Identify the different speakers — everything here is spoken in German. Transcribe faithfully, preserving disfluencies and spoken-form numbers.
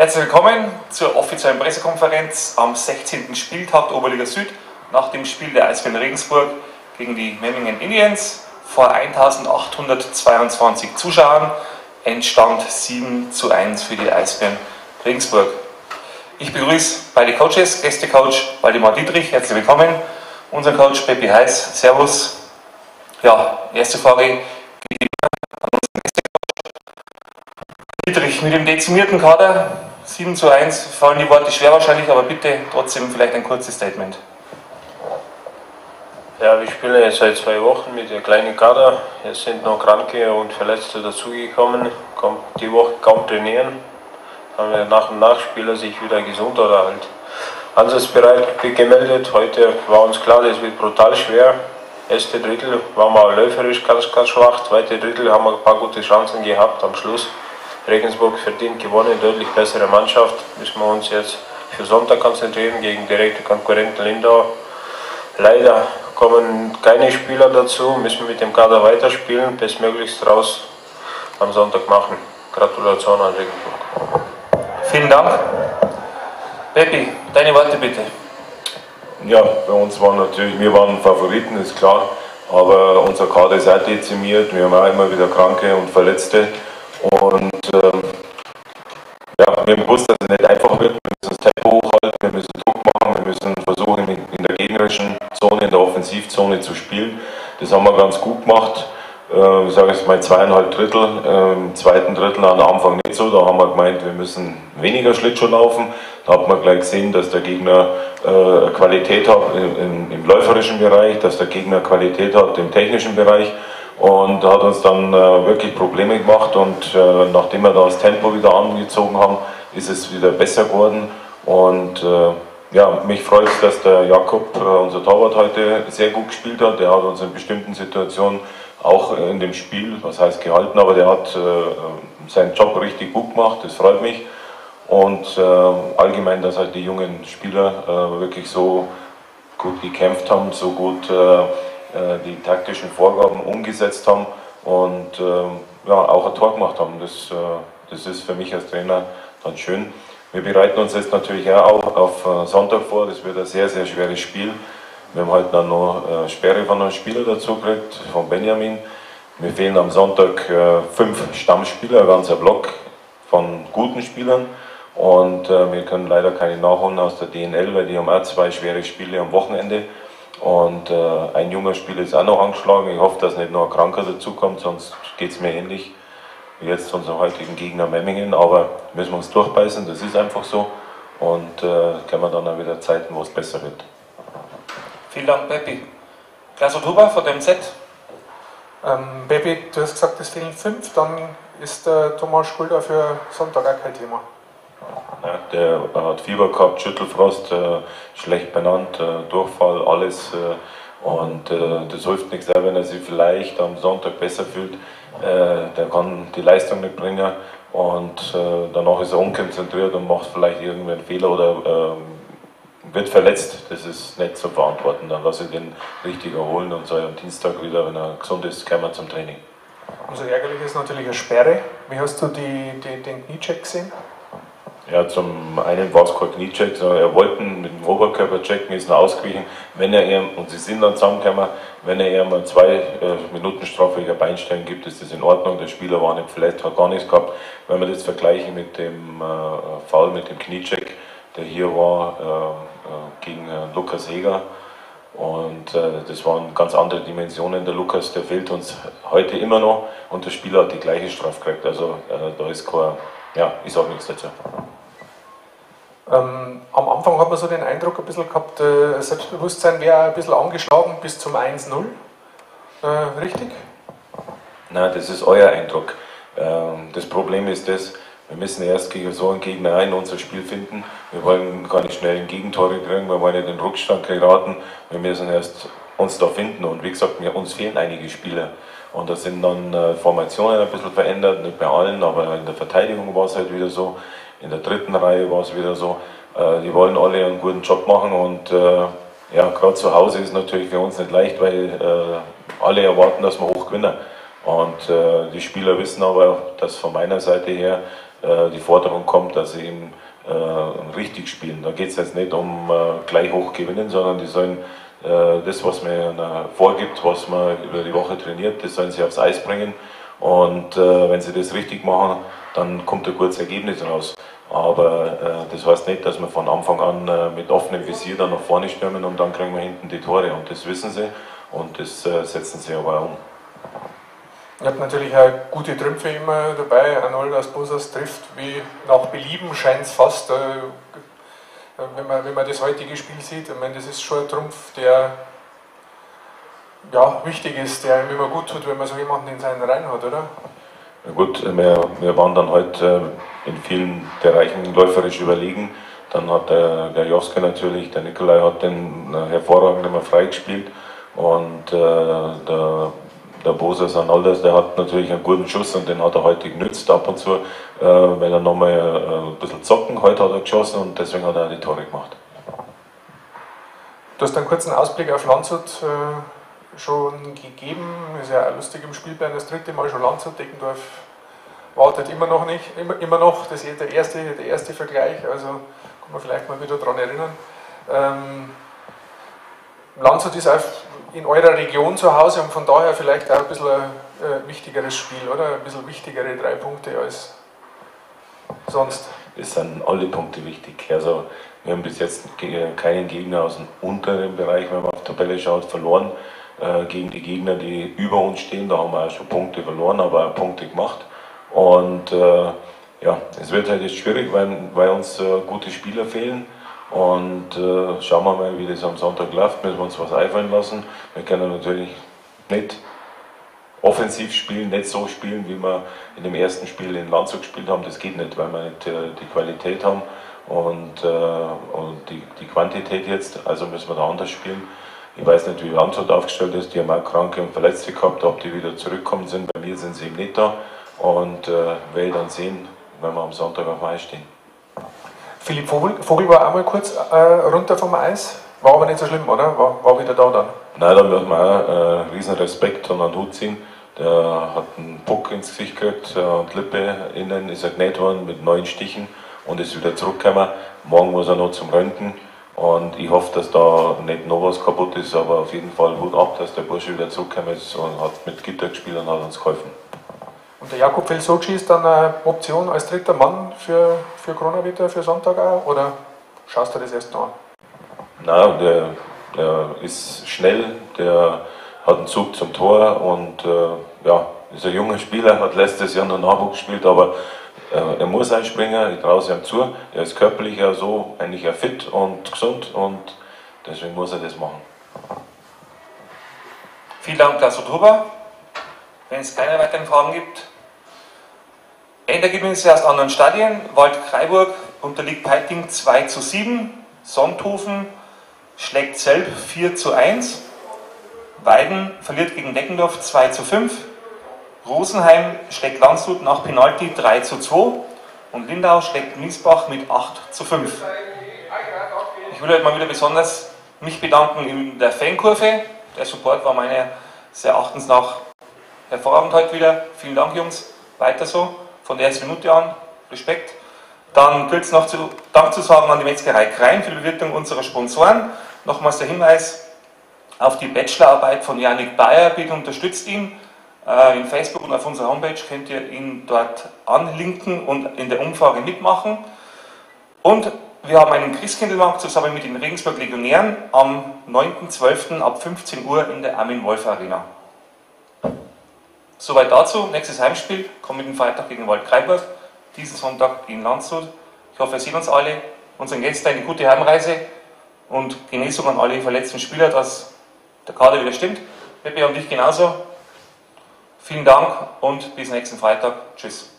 Speaker 1: Herzlich willkommen zur offiziellen Pressekonferenz am sechzehnten Spieltag der Oberliga Süd nach dem Spiel der Eisbären Regensburg gegen die Memmingen Indians vor eintausendachthundertzweiundzwanzig Zuschauern. Endstand sieben zu eins für die Eisbären Regensburg. Ich begrüße beide Coaches, Gästecoach Waldemar Dietrich, herzlich willkommen. Unser Coach Peppi Heiß, servus. Ja, erste Frage an unseren Gästecoach. Dietrich, mit dem dezimierten Kader, sieben zu eins, fallen die Worte schwer wahrscheinlich, aber bitte trotzdem vielleicht ein kurzes Statement.
Speaker 2: Ja, wir spielen jetzt seit zwei Wochen mit der kleinen Kader. Es sind noch Kranke und Verletzte dazugekommen. Kommt die Woche kaum trainieren. Haben wir nach und nach Spieler sich wieder gesund oder halt ansatzbereit gemeldet. Heute war uns klar, das wird brutal schwer. Erste Drittel waren wir läuferisch ganz, ganz schwach. Zweite Drittel haben wir ein paar gute Chancen gehabt. Am Schluss Regensburg verdient gewonnen, deutlich bessere Mannschaft. Müssen wir uns jetzt für Sonntag konzentrieren gegen direkte Konkurrenten Lindau. Leider kommen keine Spieler dazu, müssen mit dem Kader weiterspielen, bestmöglichst raus am Sonntag machen. Gratulation an Regensburg.
Speaker 1: Vielen Dank. Peppi, deine Worte bitte.
Speaker 3: Ja, bei uns waren natürlich, wir waren Favoriten, ist klar, aber unser Kader ist auch dezimiert, wir haben auch immer wieder Kranke und Verletzte und ähm, ja, wir haben gewusst, dass es nicht einfach wird, wir müssen das Tempo hochhalten, wir müssen Druck machen, wir müssen versuchen in, in der gegnerischen Zone, in der Offensivzone zu spielen. Das haben wir ganz gut gemacht. Äh, ich sage jetzt mal zweieinhalb Drittel, äh, im zweiten Drittel am Anfang nicht so, da haben wir gemeint, wir müssen weniger Schlittschuh laufen. Da hat man gleich gesehen, dass der Gegner äh, Qualität hat im, im läuferischen Bereich, dass der Gegner Qualität hat im technischen Bereich und hat uns dann äh, wirklich Probleme gemacht und äh, nachdem wir da das Tempo wieder angezogen haben, ist es wieder besser geworden und äh, ja, mich freut es, dass der Jakob, äh, unser Torwart, heute sehr gut gespielt hat. Der hat uns in bestimmten Situationen auch in dem Spiel, was heißt gehalten, aber der hat äh, seinen Job richtig gut gemacht, das freut mich. Und äh, allgemein, dass halt die jungen Spieler äh, wirklich so gut gekämpft haben, so gut äh, die taktischen Vorgaben umgesetzt haben und äh, ja, auch ein Tor gemacht haben. Das, äh, das ist für mich als Trainer dann schön. Wir bereiten uns jetzt natürlich auch auf äh, Sonntag vor, das wird ein sehr, sehr schweres Spiel. Wir haben heute dann noch äh, Sperre von einem Spieler dazu gekriegt, von Benjamin. Mir fehlen am Sonntag äh, fünf Stammspieler, ein ganzer Block von guten Spielern. Und äh, wir können leider keine nachholen aus der D N L, weil die haben auch zwei schwere Spiele am Wochenende. Und äh, ein junger Spieler ist auch noch angeschlagen. Ich hoffe, dass nicht noch ein Kranker dazukommt, sonst geht es mir ähnlich wie jetzt zu unserem heutigen Gegner Memmingen. Aber müssen wir uns durchbeißen, das ist einfach so. Und äh, können wir dann auch wieder Zeiten, wo es besser wird.
Speaker 1: Vielen Dank, Peppi. Klaus Huber von dem Z.
Speaker 4: Ähm, Peppi, du hast gesagt, es fehlen fünf, dann ist der Thomas Skulder für Sonntag auch kein Thema.
Speaker 3: Ja, der hat Fieber gehabt, Schüttelfrost, äh, schlecht benannt, äh, Durchfall, alles. Äh, und äh, das hilft nichts, auch wenn er sich vielleicht am Sonntag besser fühlt. Äh, der kann die Leistung nicht bringen und äh, danach ist er unkonzentriert und macht vielleicht irgendeinen Fehler oder äh, wird verletzt. Das ist nicht zu verantworten. Dann lasse ich den richtig erholen und soll am Dienstag wieder, wenn er gesund ist, kommen wir zum Training.
Speaker 4: Also ärgerlich ist natürlich eine Sperre. Wie hast du die, die, den Kniecheck gesehen?
Speaker 3: Ja, zum einen war es kein Kniecheck, sondern er wollte mit dem Oberkörper checken, ist noch ausgewichen. Wenn er ihm, und sie sind dann zusammengekommen, wenn er ihm mal zwei äh, Minuten straffreicher Beinstellen gibt, ist das in Ordnung. Der Spieler war nicht verletzt, hat gar nichts gehabt. Wenn wir das vergleichen mit dem äh, Foul, mit dem Kniecheck, der hier war äh, äh, gegen äh, Lukas Heger. Und äh, das waren ganz andere Dimensionen. Der Lukas, der fehlt uns heute immer noch und der Spieler hat die gleiche Strafe gekriegt. Also äh, da ist kein, ja, ich sage nichts dazu.
Speaker 4: Ähm, am Anfang hat man so den Eindruck ein bisschen gehabt, äh, Selbstbewusstsein wäre ein bisschen angeschlagen bis zum eins null. Äh, richtig?
Speaker 3: Nein, das ist euer Eindruck. Ähm, das Problem ist das, wir müssen erst gegen so einen Gegner in unser Spiel finden. Wir wollen keine schnellen Gegentore kriegen, wir wollen nicht in den Rückstand geraten. Wir müssen erst uns da finden und wie gesagt, wir, uns fehlen einige Spieler. Und da sind dann äh, Formationen ein bisschen verändert, nicht bei allen, aber in der Verteidigung war es halt wieder so. In der dritten Reihe war es wieder so. Äh, die wollen alle einen guten Job machen und äh, ja, gerade zu Hause ist es natürlich für uns nicht leicht, weil äh, alle erwarten, dass wir hoch gewinnen. Und äh, die Spieler wissen aber, dass von meiner Seite her äh, die Forderung kommt, dass sie eben äh, richtig spielen. Da geht es jetzt nicht um äh, gleich hoch gewinnen, sondern die sollen äh, das, was man äh, vorgibt, was man über die Woche trainiert, das sollen sie aufs Eis bringen. Und äh, wenn sie das richtig machen, dann kommt ein gutes Ergebnis raus. Aber äh, das heißt nicht, dass wir von Anfang an äh, mit offenem Visier dann nach vorne stürmen und dann kriegen wir hinten die Tore. Und das wissen sie und das äh, setzen sie aber auch um.
Speaker 4: Ihr habt natürlich auch gute Trümpfe immer dabei. Arnoldas Bosas trifft wie nach Belieben, scheint es fast, äh, wenn, man, wenn man das heutige Spiel sieht. Ich meine, das ist schon ein Trumpf, der ja, wichtig ist, der einem immer gut tut, wenn man so jemanden in seinen Reihen hat, oder?
Speaker 3: Ja gut, wir, wir waren dann heute äh, in vielen Bereichen läuferisch überlegen. Dann hat der, der Joske natürlich, der Nikolai hat den äh, hervorragend immer freigespielt und äh, der, der Bosas Arnoldas, der hat natürlich einen guten Schuss und den hat er heute genützt ab und zu, äh, weil er nochmal äh, ein bisschen zocken. Heute hat er geschossen und deswegen hat er auch die Tore gemacht.
Speaker 4: Du hast einen kurzen Ausblick auf Landshut äh, schon gegeben. Ist ja auch lustig im Spielplan, das dritte Mal schon Landshut. Deckendorf wartet immer noch nicht, immer, immer noch. Das ist der erste, der erste Vergleich, also kann man vielleicht mal wieder daran erinnern. Ähm, Landshut ist auch in eurer Region zu Hause und von daher vielleicht auch ein bisschen ein äh, wichtigeres Spiel, oder? Ein bisschen wichtigere drei Punkte als sonst.
Speaker 3: Es sind alle Punkte wichtig. Also wir haben bis jetzt keinen Gegner aus dem unteren Bereich, wenn man auf die Tabelle schaut, verloren. Äh, gegen die Gegner, die über uns stehen, da haben wir auch schon Punkte verloren, aber auch Punkte gemacht. Und äh, ja, es wird halt jetzt schwierig, weil, weil uns äh, gute Spieler fehlen. Und äh, schauen wir mal, wie das am Sonntag läuft, müssen wir uns was einfallen lassen. Wir können natürlich nicht offensiv spielen, nicht so spielen, wie wir in dem ersten Spiel in Landshut gespielt haben. Das geht nicht, weil wir nicht äh, die Qualität haben und, äh, und die, die Quantität jetzt. Also müssen wir da anders spielen. Ich weiß nicht, wie Landshut aufgestellt ist. Die haben auch Kranke und Verletzte gehabt, ob die wieder zurückkommen sind. Bei mir sind sie eben nicht da. Und äh, werde ich dann sehen, wenn wir am Sonntag auf dem Eis stehen.
Speaker 4: Philipp Vogel, Vogel war auch mal kurz äh, runter vom Eis, war aber nicht so schlimm, oder? War, war wieder da dann?
Speaker 3: Nein, da müssen wir auch äh, riesen Respekt und einen Hut ziehen. Der hat einen Puck ins Gesicht gekriegt und Lippe innen ist er genäht worden mit neun Stichen und ist wieder zurückgekommen. Morgen muss er noch zum Röntgen und ich hoffe, dass da nicht noch was kaputt ist, aber auf jeden Fall Hut ab, dass der Bursche wieder zurückgekommen ist und hat mit Gitter gespielt und hat uns geholfen.
Speaker 4: Und der Jakub Felsoci ist dann eine Option als dritter Mann für, für Kronawetter für Sonntag auch, oder schaust du das erst noch an?
Speaker 3: Nein, der, der ist schnell, der hat einen Zug zum Tor und äh, ja, ist ein junger Spieler, hat letztes Jahr noch Nachwuchs gespielt, aber äh, er muss einspringen, ich traue es ihm zu. Er ist körperlich ja so eigentlich ja fit und gesund und deswegen muss er das machen.
Speaker 1: Vielen Dank, Lars Huber. Wenn es keine weiteren Fragen gibt, Endergebnisse aus anderen Stadien. Waldkraiburg unterliegt Peiting zwei zu sieben, Sonthofen schlägt Selb vier zu eins, Weiden verliert gegen Deckendorf zwei zu fünf, Rosenheim schlägt Landshut nach Penalty drei zu zwei und Lindau schlägt Miesbach mit acht zu fünf. Ich will heute mal wieder besonders mich bedanken in der Fankurve. Der Support war meines Erachtens nach hervorragend heute wieder. Vielen Dank, Jungs. Weiter so. Von der ersten Minute an. Respekt. Dann gilt es noch zu, Dank zu sagen an die Metzgerei Krein für die Bewirtung unserer Sponsoren. Nochmals der Hinweis auf die Bachelorarbeit von Janik Bayer. Bitte unterstützt ihn. Äh, in Facebook und auf unserer Homepage könnt ihr ihn dort anlinken und in der Umfrage mitmachen. Und wir haben einen Christkindlmarkt zusammen mit den Regensburg Legionären am neunten zwölften ab fünfzehn Uhr in der Armin Wolf Arena. Soweit dazu. Nächstes Heimspiel kommenden Freitag gegen Waldkraiburg, diesen Sonntag in Landshut. Ich hoffe, wir sehen uns alle, unseren Gästen eine gute Heimreise und Genesung an alle verletzten Spieler, dass der Kader wieder stimmt. Pepe und ich genauso. Vielen Dank und bis nächsten Freitag. Tschüss.